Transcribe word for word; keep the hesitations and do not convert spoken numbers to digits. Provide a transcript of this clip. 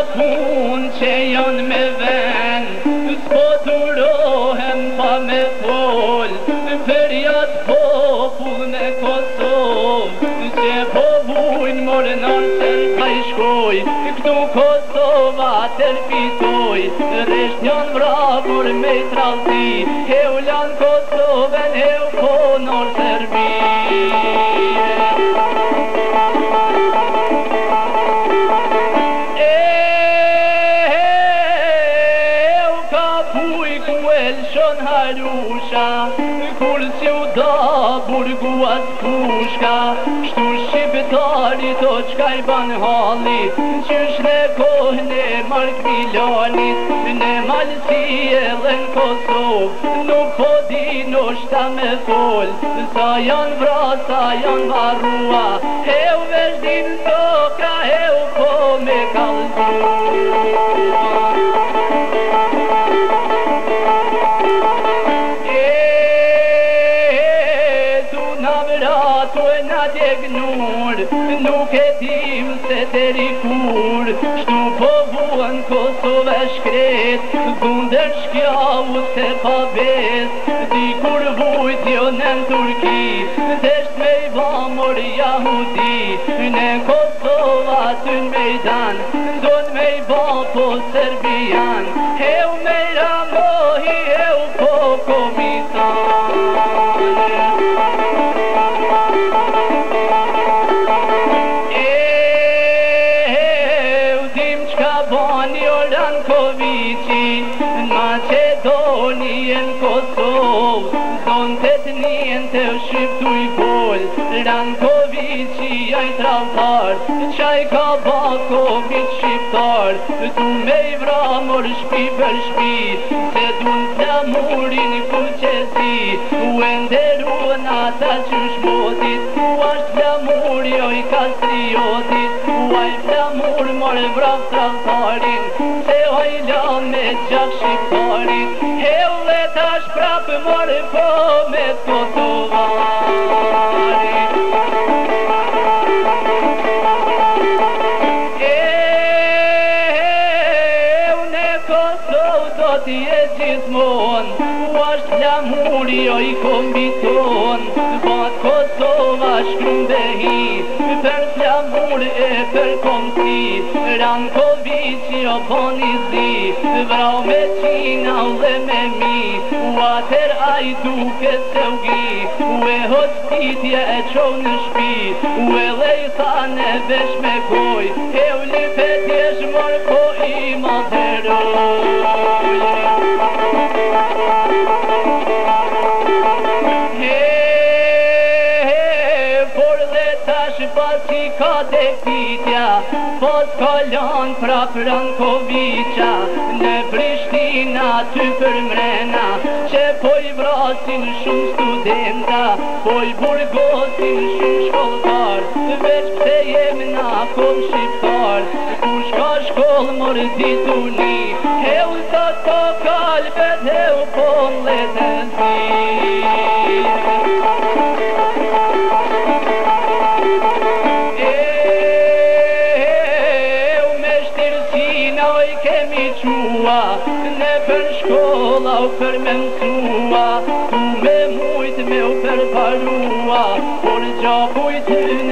pun që janë me ven, s'po durohem pa me fol, për jatë popull me Kosovë, që po vujnë morë nën sërpa i shkoj, këtu Kosova tërfitoj, resht janë vrapur me i tralti, heu lanë Kosovën, heu ponor Serbi. Shon Harusha, kur si u da burgu as pushka, shtu shqiptarit o qka i ban halli, qysh në kohën e Mark Milonit, në malësi e dhe në Kosovë, nuk po din o shta me fol, sa janë vra, sa janë varrua, heu vesh din toka, heu po me kalzua. Nuk e tim se të rikur, shtu po vuan Kosovë shkret, kunder shkjau se pa bes, dikur vujt jo në Turki, desht me i vamor jahudi, në Kosova të në mejdan, don me i vam po Serbian, heu me i ramohi, heu po komitan. Macedonien, Kosovë, zonë të të njën të shqiptu i pol, Rankovici jaj travtar, qaj ka Bakovit shqiptar, tu me i vramor shpi për shpi, se du në flamurin kuqesi, u enderuan ata që shmotit, u ashtë flamuri oj kastriotit, u aj flamur more vrav travtarin, se oj la me gjak shqiptarit, heu dhe tash prapë more po me Kosovarit. Eu në Kosovë do t'je gjithmon, u ashtë flamuri o i kombiton, bat Kosova shkrum behi, për flamur e për komsi, Rankovici o ponizi, vrau me qina u dhe me mi, u atër a i duke se u gi, u e hostitje e qo në shpi, u e lejthane vesh me koj, e u lipet jesh mor po i madheroj. Pasi ka dekitja, pos kalon prap Rankovica, në Prishtina ty për mrena, që po i vrasin shumë studenta, po i burgosin shumë shkolltar, veç pse jem na kom shqiptar, ku shka shkoll mor dituni, heu sa to kalbet, heu po mletën zi. Në për shkolla u për me mësua, tu me mujt me u përparua, por gjabujt